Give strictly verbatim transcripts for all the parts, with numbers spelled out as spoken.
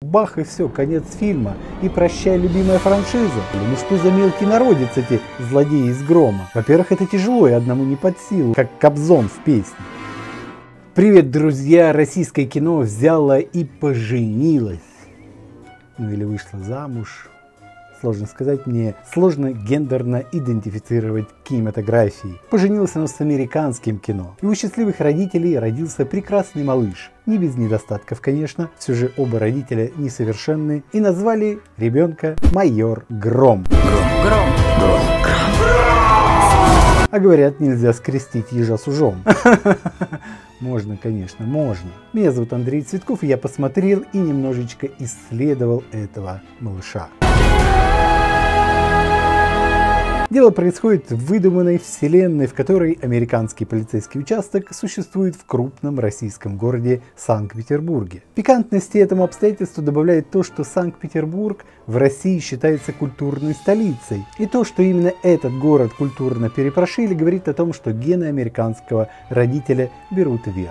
Бах и все, конец фильма. И прощай, любимая франшиза. Ну что за мелкий народец эти злодеи из Грома? Во-первых, это тяжело и одному не под силу, как Кобзон в песне. Привет, друзья! Российское кино взяло и поженилось. Ну или вышло замуж. Сложно сказать, мне сложно гендерно идентифицировать кинематографии. Поженилось оно с американским кино. И у счастливых родителей родился прекрасный малыш. Не без недостатков, конечно, все же оба родителя несовершенны. И назвали ребенка Майор Гром. Гром, Гром, Гром, Гром. А говорят, нельзя скрестить ежа с ужом. Можно, конечно, можно. Меня зовут Андрей Цветков, и я посмотрел и немножечко исследовал этого малыша. Дело происходит в выдуманной вселенной, в которой американский полицейский участок существует в крупном российском городе Санкт-Петербурге. Пикантности этому обстоятельству добавляет то, что Санкт-Петербург в России считается культурной столицей. И то, что именно этот город культурно перепрошили, говорит о том, что гены американского родителя берут вверх.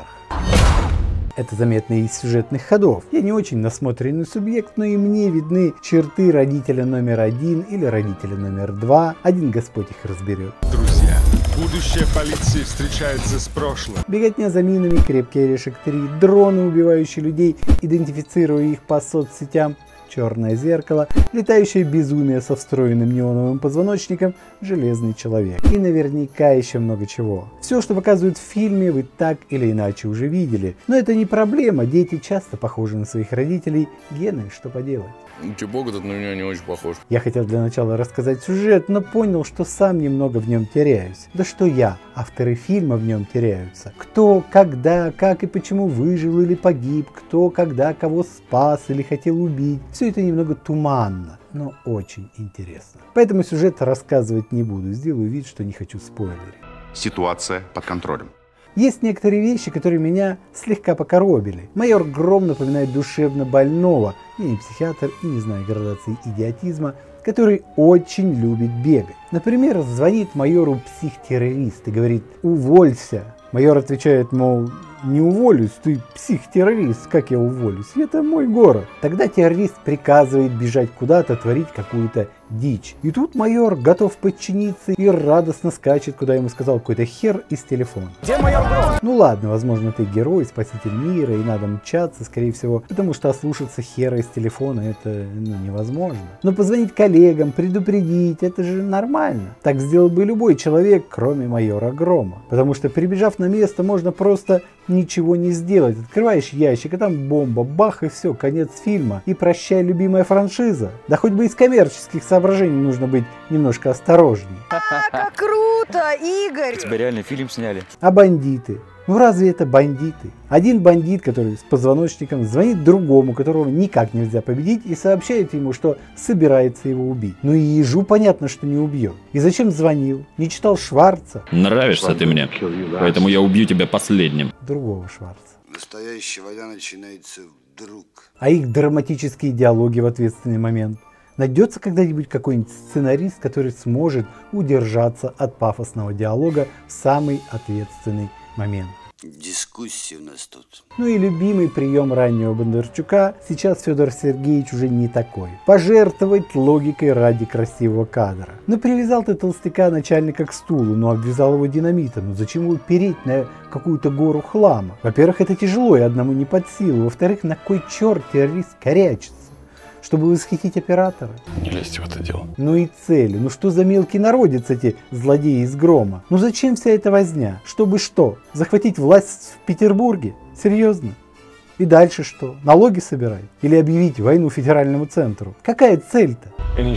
Это заметно из сюжетных ходов. Я не очень насмотренный субъект, но и мне видны черты родителя номер один или родителя номер два. Один Господь их разберет. Друзья, будущее полиции встречается с прошлым. Беготня за минами, крепкий орешек три, дроны, убивающие людей, идентифицируя их по соцсетям, черное зеркало, летающее безумие со встроенным неоновым позвоночником, железный человек. И наверняка еще много чего. Все, что показывают в фильме, вы так или иначе уже видели. Но это не проблема, дети часто похожи на своих родителей. Гены, что поделать. Ну, Чебок этот на меня не очень похож. Я хотел для начала рассказать сюжет, но понял, что сам немного в нем теряюсь. Да что я, авторы фильма в нем теряются. Кто, когда, как и почему выжил или погиб, кто, когда, кого спас или хотел убить. Все это немного туманно, но очень интересно. Поэтому сюжет рассказывать не буду, сделаю вид, что не хочу спойлерить. Ситуация под контролем. Есть некоторые вещи, которые меня слегка покоробили. Майор Гром напоминает душевно больного, я не психиатр и не знаю градации идиотизма, который очень любит бегать. Например, звонит майору психтеррорист и говорит: уволься. Майор отвечает, мол, не уволюсь, ты психтеррорист, как я уволюсь, это мой город. Тогда террорист приказывает бежать куда-то, творить какую-то дичь. И тут майор готов подчиниться и радостно скачет, куда ему сказал какой-то хер из телефона. Где майор Гром? Ну ладно, возможно, ты герой, спаситель мира, и надо мчаться, скорее всего, потому что ослушаться хера из телефона это ну, невозможно. Но позвонить коллегам, предупредить, это же нормально. Так сделал бы любой человек, кроме майора Грома. Потому что, прибежав на место, можно просто ничего не сделать. Открываешь ящик, а там бомба, бах, и все, конец фильма. И прощай, любимая франшиза. Да хоть бы из коммерческих соображений нужно быть немножко осторожнее. А, как круто, Игорь! Тебя реально фильм сняли. А бандиты? Ну разве это бандиты? Один бандит, который с позвоночником, звонит другому, которого никак нельзя победить, и сообщает ему, что собирается его убить. Ну и ежу понятно, что не убьет. И зачем звонил? Не читал Шварца? Нравишься ты мне, поэтому я убью тебя последним. Другого Шварца. Настоящая война начинается вдруг. А их драматические диалоги в ответственный момент. Найдется когда-нибудь какой-нибудь сценарист, который сможет удержаться от пафосного диалога в самый ответственный момент. Дискуссия у нас тут. Ну и любимый прием раннего Бондарчука, сейчас Федор Сергеевич уже не такой. Пожертвовать логикой ради красивого кадра. Ну привязал ты толстяка начальника к стулу, но обвязал его динамитом. Ну зачем его переть на какую-то гору хлама? Во-первых, это тяжело и одному не под силу. Во-вторых, на кой черт террорист корячится? Чтобы восхитить оператора? Не лезьте в это дело. Ну и цели. Ну что за мелкий народец эти злодеи из Грома? Ну зачем вся эта возня? Чтобы что? Захватить власть в Петербурге? Серьезно? И дальше что? Налоги собирать? Или объявить войну федеральному центру? Какая цель-то?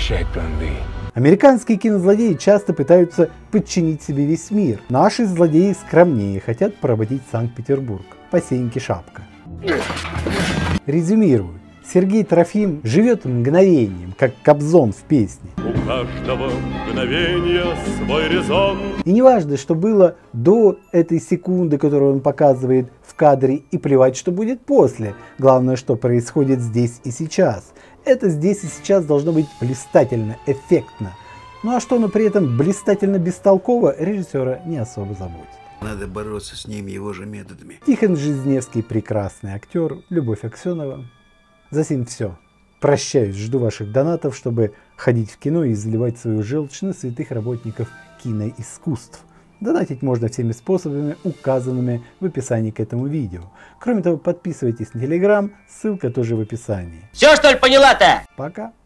Американские кинозлодеи часто пытаются подчинить себе весь мир. Наши злодеи скромнее, хотят поработить Санкт-Петербург. По сеньке шапка. Резюмирую. Сергей Трофим живет мгновением, как Кобзон в песне. У каждого мгновения свой резон. И не важно, что было до этой секунды, которую он показывает в кадре, и плевать, что будет после. Главное, что происходит здесь и сейчас. Это здесь и сейчас должно быть блистательно, эффектно. Ну а что оно при этом блистательно бестолково, режиссера не особо заботит. Надо бороться с ним его же методами. Тихон Жизневский прекрасный актер, Любовь Аксенова За сим все. Прощаюсь, жду ваших донатов, чтобы ходить в кино и изливать свою желчь на святых работников киноискусств. Донатить можно всеми способами, указанными в описании к этому видео. Кроме того, подписывайтесь на Telegram, ссылка тоже в описании. Все, что ли, поняла-то? Пока!